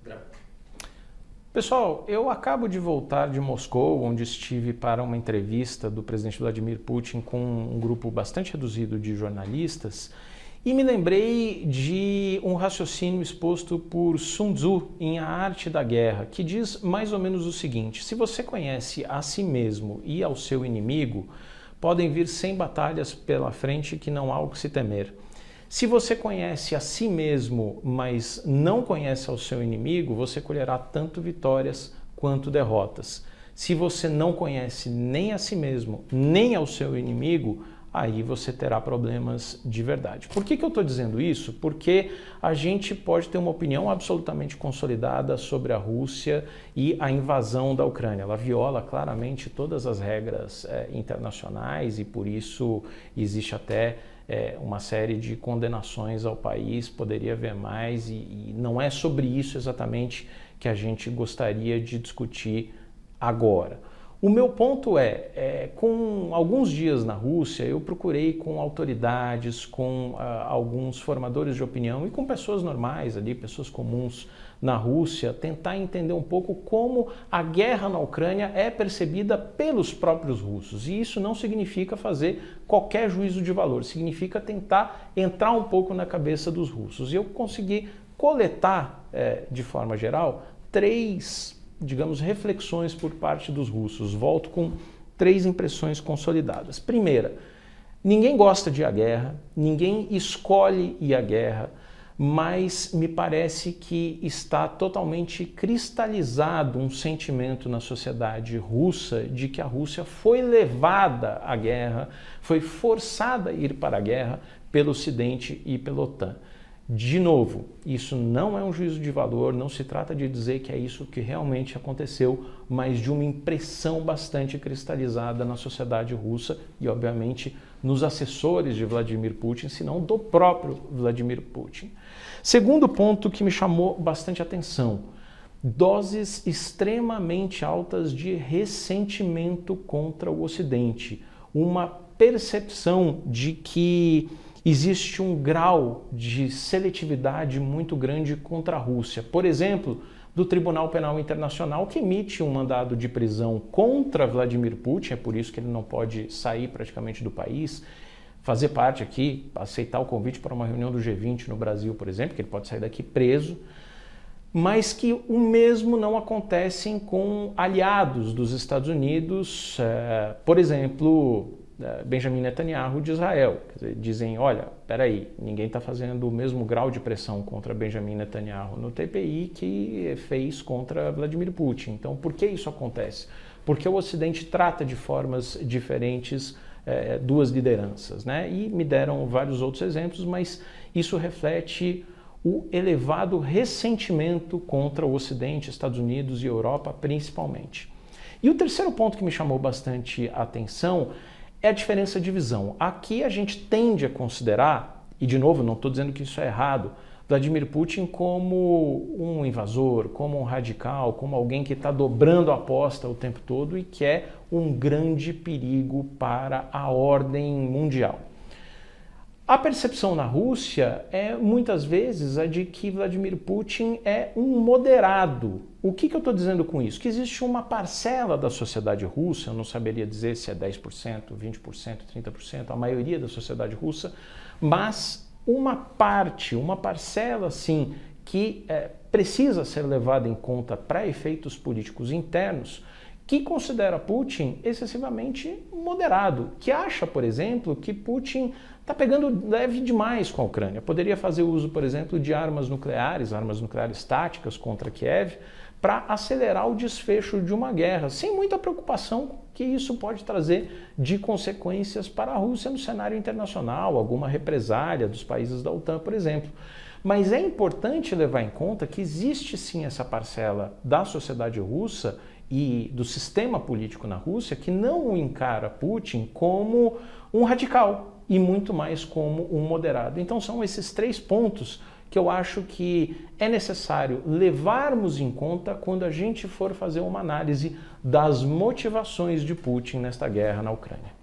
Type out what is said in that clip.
Pessoal, eu acabo de voltar de Moscou, onde estive para uma entrevista do presidente Vladimir Putin com um grupo bastante reduzido de jornalistas e me lembrei de um raciocínio exposto por Sun Tzu em A Arte da Guerra, que diz mais ou menos o seguinte: se você conhece a si mesmo e ao seu inimigo, podem vir 100 batalhas pela frente que não há o que se temer. Se você conhece a si mesmo, mas não conhece ao seu inimigo, você colherá tanto vitórias quanto derrotas. Se você não conhece nem a si mesmo, nem ao seu inimigo, aí você terá problemas de verdade. Por que eu estou dizendo isso? Porque a gente pode ter uma opinião absolutamente consolidada sobre a Rússia e a invasão da Ucrânia. Ela viola claramente todas as regras internacionais e por isso existe até uma série de condenações ao país, poderia haver mais, e não é sobre isso exatamente que a gente gostaria de discutir agora. O meu ponto com alguns dias na Rússia, eu procurei com autoridades, com alguns formadores de opinião e com pessoas normais ali, pessoas comuns na Rússia, tentar entender um pouco como a guerra na Ucrânia é percebida pelos próprios russos. E isso não significa fazer qualquer juízo de valor, significa tentar entrar um pouco na cabeça dos russos. E eu consegui coletar, de forma geral, três, digamos, reflexões por parte dos russos. Volto com três impressões consolidadas. Primeira, ninguém gosta de ir à guerra, ninguém escolhe ir à guerra, mas me parece que está totalmente cristalizado um sentimento na sociedade russa de que a Rússia foi levada à guerra, foi forçada a ir para a guerra pelo Ocidente e pela OTAN. De novo, isso não é um juízo de valor, não se trata de dizer que é isso que realmente aconteceu, mas de uma impressão bastante cristalizada na sociedade russa e, obviamente, nos assessores de Vladimir Putin, se não do próprio Vladimir Putin. Segundo ponto que me chamou bastante atenção: doses extremamente altas de ressentimento contra o Ocidente, uma percepção de que existe um grau de seletividade muito grande contra a Rússia. Por exemplo, do Tribunal Penal Internacional, que emite um mandado de prisão contra Vladimir Putin, é por isso que ele não pode sair praticamente do país, fazer parte aqui, aceitar o convite para uma reunião do G20 no Brasil, por exemplo, que ele pode sair daqui preso, mas que o mesmo não acontece com aliados dos Estados Unidos, por exemplo, Benjamin Netanyahu de Israel. Quer dizer, dizem, olha, peraí, ninguém está fazendo o mesmo grau de pressão contra Benjamin Netanyahu no TPI que fez contra Vladimir Putin. Então, por que isso acontece? Porque o Ocidente trata de formas diferentes duas lideranças, né? E me deram vários outros exemplos, mas isso reflete o elevado ressentimento contra o Ocidente, Estados Unidos e Europa, principalmente. E o terceiro ponto que me chamou bastante a atenção é a diferença de visão. Aqui a gente tende a considerar, e de novo, não estou dizendo que isso é errado, Vladimir Putin como um invasor, como um radical, como alguém que está dobrando a aposta o tempo todo e que é um grande perigo para a ordem mundial. A percepção na Rússia é muitas vezes a de que Vladimir Putin é um moderado. O que eu estou dizendo com isso? Que existe uma parcela da sociedade russa, eu não saberia dizer se é 10%, 20%, 30%, a maioria da sociedade russa, mas uma parte, uma parcela, sim, que precisa ser levada em conta para efeitos políticos internos, que considera Putin excessivamente moderado, que acha, por exemplo, que Putin está pegando leve demais com a Ucrânia. Poderia fazer uso, por exemplo, de armas nucleares táticas contra Kiev, para acelerar o desfecho de uma guerra, sem muita preocupação que isso pode trazer de consequências para a Rússia no cenário internacional, alguma represália dos países da OTAN, por exemplo. Mas é importante levar em conta que existe sim essa parcela da sociedade russa e do sistema político na Rússia que não o encara Putin como um radical e muito mais como um moderado. Então são esses três pontos que eu acho que é necessário levarmos em conta quando a gente for fazer uma análise das motivações de Putin nesta guerra na Ucrânia.